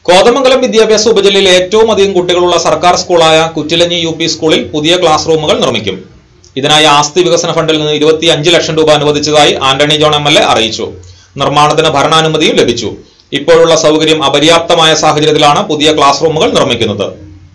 കോതമംഗലം വിദ്യാഭ്യാസ ഉപജില്ലയിൽ ഏറ്റവും അധികം കുട്ടികളുള്ള സർക്കാർ സ്കൂളായ കുറ്റിലഞ്ഞി യു പി സ്കൂളിൽ പുതിയ ക്ലാസ് റൂമുകൾ നിർമ്മിക്കും. ഇതിനായി ആസ്തി വികസന ഫണ്ടിൽ നിന്ന് 25 ലക്ഷം രൂപ അനുവദിച്ചതായി ആന്റണി ജോൺ MLA അറിയിച്ചു. നിർമ്മാണത്തിന് ഭരണാനുമതിയും ലഭിച്ചു. ഇപ്പോഴുള്ള സൗകര്യം അപര്യാപ്തമായ സാഹചര്യത്തിലാണ് പുതിയ ക്ലാസ് റൂമുകൾ നിർമ്മിക്കുന്നത്.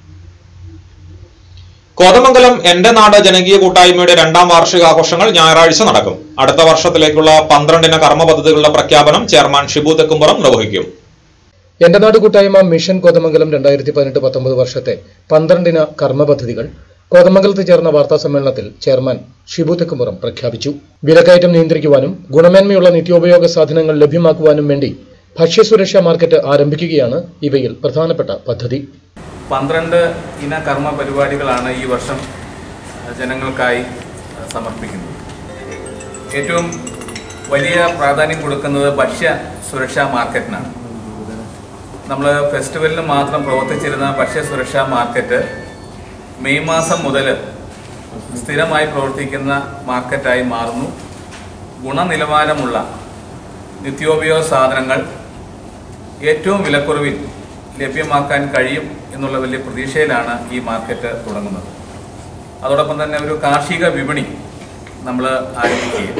കോതമംഗലം എന്റെ നാട് ജനകീയ കൂട്ടായ്മയുടെ 2ാം വാർഷികാഘോഷങ്ങൾ ഞായറാഴ്ച നടക്കും. അടുത്ത വർഷത്തിലേക്കുള്ള 12 കർമ്മ പദ്ധതികളുടെ പ്രഖ്യാപനം ചെയർമാൻ ഷിബു തെക്കുംപുറം നിർവഹിക്കും. എന്റെ നാട് കൂട്ടായ്മ മിഷൻ കോതമംഗലം 2018-19 വർഷത്തെ 12 കർമ്മ പദ്ധതികൾ കോതമംഗലത്ത് ചേർന്ന വാർത്താ സമ്മേളനത്തിൽ ചെയർമാൻ ഷിബു തെക്കുംപുറം പ്രഖ്യാപിച്ചു. വിലക്കയറ്റം നിയന്ത്രിക്കുവാനും ഗുണമേന്മയുള്ള നിത്യോപയോഗ സാധനങ്ങൾ ലഭ്യമാക്കുവാനും വേണ്ടി ഭക്ഷ്യസുരക്ഷാ മാർക്കറ്റ് ആരംഭിക്കുകയാണ് ഇവയിൽ പ്രധാനപ്പെട്ട പദ്ധതി. 12 ഇന കർമ്മ പരിപാടികളാണ് ഈ വർഷം ജനങ്ങൾക്കായി സമർപ്പിക്കുന്നത്. ഏറ്റവും വലിയ പ്രാധാന്യം കൊടുക്കുന്നത് ഭക്ഷ്യ സുരക്ഷാ മാർക്കറ്റിനാണ്. നമ്മൾ ഫെസ്റ്റിവലിന് മാത്രം പ്രവർത്തിച്ചിരുന്ന ഭക്ഷ്യ സുരക്ഷാ മാർക്കറ്റ് മെയ് മാസം മുതൽ സ്ഥിരമായി പ്രവർത്തിക്കുന്ന മാർക്കറ്റായി മാറുന്നു. ഗുണനിലവാരമുള്ള നിത്യോപയോഗ സാധനങ്ങൾ ഏറ്റവും വിലക്കുറവിൽ ലഭ്യമാക്കാൻ കഴിയും എന്നുള്ള വലിയ പ്രതീക്ഷയിലാണ് ഈ മാർക്കറ്റ് തുടങ്ങുന്നത്. അതോടൊപ്പം തന്നെ ഒരു കാർഷിക വിപണി നമ്മൾ ആരംഭിക്കുക.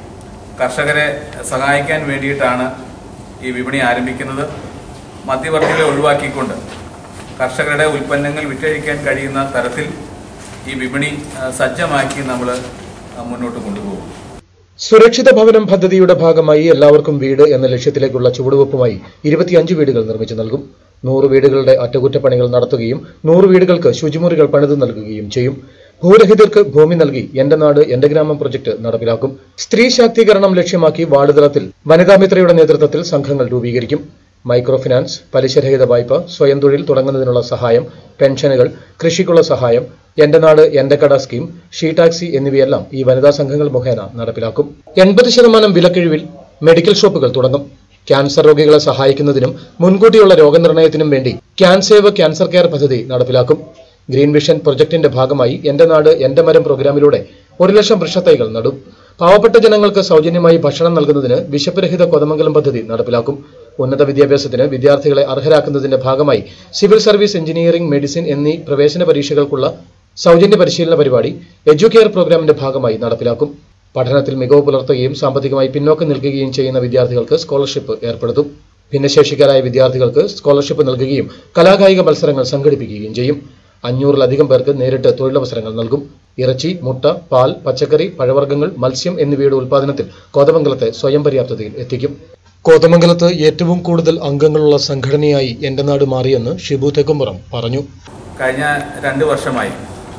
കർഷകരെ സഹായിക്കാൻ വേണ്ടിയിട്ടാണ് ഈ വിപണി ആരംഭിക്കുന്നത്. മധ്യവർത്തികളെ ഒഴിവാക്കിക്കൊണ്ട് കർഷകരുടെ ഉൽപ്പന്നങ്ങൾ വിറ്റഴിക്കാൻ കഴിയുന്ന തരത്തിൽ ഈ വിപണി സജ്ജമാക്കി നമ്മൾ മുന്നോട്ട് കൊണ്ടുപോകും. സുരക്ഷിത ഭവനം പദ്ധതിയുടെ ഭാഗമായി എല്ലാവർക്കും വീട് എന്ന ലക്ഷ്യത്തിലേക്കുള്ള ചുവടുവെപ്പുമായി 25 വീടുകൾ നിർമ്മിച്ചു നൽകും. 100 വീടുകളുടെ അറ്റകുറ്റപ്പണികൾ നടത്തുകയും 100 വീടുകൾക്ക് ശുചിമുറികൾ പണിത് നൽകുകയും ചെയ്യും. ഭൂരഹിതർക്ക് ഭൂമി നൽകി എന്റെ നാട് എന്റെ ഗ്രാമം പ്രൊജക്ട് നടപ്പിലാക്കും. സ്ത്രീ ശാക്തീകരണം ലക്ഷ്യമാക്കി വാർഡ് തലത്തിൽ വനിതാമിത്രയുടെ നേതൃത്വത്തിൽ സംഘങ്ങൾ രൂപീകരിക്കും. മൈക്രോ ഫിനാൻസ്, പലിശരഹിത വായ്പ, സ്വയം തൊഴിൽ തുടങ്ങുന്നതിനുള്ള സഹായം, പെൻഷനുകൾ, കൃഷിക്കുള്ള സഹായം, എന്റെ നാട് എന്റെ കട സ്കീം, ഷീ ടാക്സി എന്നിവയെല്ലാം ഈ വനിതാ സംഘങ്ങൾ മുഖേന നടപ്പിലാക്കും. 80% വിലക്കിഴിവിൽ മെഡിക്കൽ ഷോപ്പുകൾ തുടങ്ങും. ക്യാൻസർ രോഗികളെ സഹായിക്കുന്നതിനും മുൻകൂട്ടിയുള്ള രോഗനിർണയത്തിനും വേണ്ടി ക്യാൻസേവ് ക്യാൻസർ കെയർ പദ്ധതി നടപ്പിലാക്കും. ഗ്രീൻ വിഷൻ പ്രൊജക്ടിന്റെ ഭാഗമായി എന്റെ നാട് എന്റെ മരം പ്രോഗ്രാമിലൂടെ 1 ലക്ഷം വൃക്ഷത്തൈകൾ നടും. പാവപ്പെട്ട ജനങ്ങൾക്ക് സൗജന്യമായി ഭക്ഷണം നൽകുന്നതിന് വിശപ്പ് രഹിത കോതമംഗലം പദ്ധതി നടപ്പിലാക്കും. ഉന്നത വിദ്യാഭ്യാസത്തിന് വിദ്യാർത്ഥികളെ അർഹരാക്കുന്നതിന്റെ ഭാഗമായി സിവിൽ സർവീസ്, എഞ്ചിനീയറിംഗ്, മെഡിസിൻ എന്നീ പ്രവേശന പരീക്ഷകൾക്കുള്ള സൗജന്യ പരിശീലന പരിപാടി എഡ്യൂകെയർ പ്രോഗ്രാമിന്റെ ഭാഗമായി നടപ്പിലാക്കും. പഠനത്തിൽ മികവ് പുലർത്തുകയും സാമ്പത്തികമായി പിന്നോക്കം നിൽക്കുകയും ചെയ്യുന്ന വിദ്യാർത്ഥികൾക്ക് സ്കോളർഷിപ്പ് ഏർപ്പെടുത്തും. ഭിന്നശേഷിക്കാരായ വിദ്യാർത്ഥികൾക്ക് സ്കോളർഷിപ്പ് നൽകുകയും കലാകായിക മത്സരങ്ങൾ സംഘടിപ്പിക്കുകയും ചെയ്യും. 500-ലധികം പേർക്ക് നേരിട്ട് തൊഴിലവസരങ്ങൾ നൽകും. ഇറച്ചി, മുട്ട, പാൽ, പച്ചക്കറി, പഴവർഗ്ഗങ്ങൾ, മത്സ്യം എന്നിവയുടെ ഉൽപ്പാദനത്തിൽ കോതമംഗലത്തെ സ്വയം പര്യാപ്തതയിൽ എത്തിക്കും. കോതമംഗലത്ത് ഏറ്റവും കൂടുതൽ അംഗങ്ങളുള്ള സംഘടനയായി എന്റെ നാട് മാറിയെന്ന് ഷിബു തെക്കുംപുറം പറഞ്ഞു. കഴിഞ്ഞ 2 വർഷമായി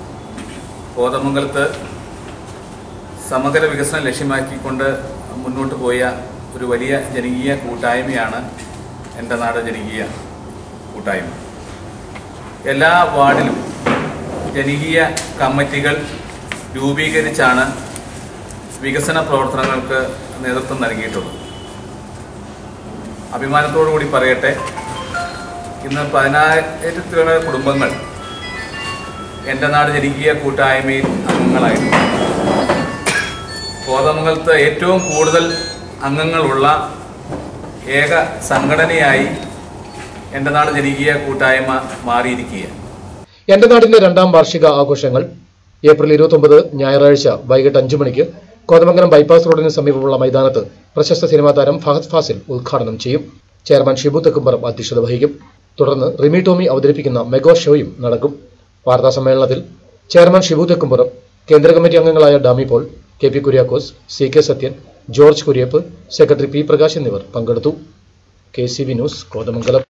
കോതമംഗലത്ത് സമഗ്ര വികസനം ലക്ഷ്യമാക്കിക്കൊണ്ട് മുന്നോട്ട് പോയ ഒരു വലിയ ജനകീയ കൂട്ടായ്മയാണ് എന്റെ നാട് ജനകീയ കൂട്ടായ്മ. എല്ലാ വാർഡിലും ജനകീയ കമ്മിറ്റികൾ രൂപീകരിച്ചാണ് വികസന പ്രവർത്തനങ്ങൾക്ക് നേതൃത്വം നൽകിയിട്ടുള്ളത്. അഭിമാനത്തോടു കൂടി പറയട്ടെ, ഇന്ന് 10,000 കുടുംബങ്ങൾ എന്റെ നാട് ജനകീയ കൂട്ടായ്മയിൽ അംഗങ്ങളായിരുന്നു. കോതമംഗലത്ത് ഏറ്റവും കൂടുതൽ അംഗങ്ങളുള്ള ഏക സംഘടനയായി എന്റെ നാട് ജനകീയ കൂട്ടായ്മ മാറിയിരിക്കുകയാണ്. എന്റെ നാടിന്റെ 2ാം വാർഷിക ആഘോഷങ്ങൾ ഏപ്രിൽ 29 ഞായറാഴ്ച വൈകിട്ട് 5 മണിക്ക് കോതമംഗലം ബൈപ്പാസ് റോഡിന് സമീപമുള്ള മൈതാനത്ത് പ്രശസ്ത സിനിമാ താരം ഫഹദ് ഫാസിൽ ഉദ്ഘാടനം ചെയ്യും. ചെയർമാൻ ഷിബു തെക്കുംപുറം അധ്യക്ഷത വഹിക്കും. തുടർന്ന് റിമി ടോമി അവതരിപ്പിക്കുന്ന മെഗാ ഷോയും നടക്കും. വാർത്താ സമ്മേളനത്തിൽ ചെയർമാൻ ഷിബു തെക്കുംപുറം, കേന്ദ്ര കമ്മിറ്റി അംഗങ്ങളായ Dami Paul, KP Kuriakose, CK Sathyan, George Kuriappu, secretary P Prakash എന്നിവർ പങ്കെടുത്തു. KCV news, Kothamangalam.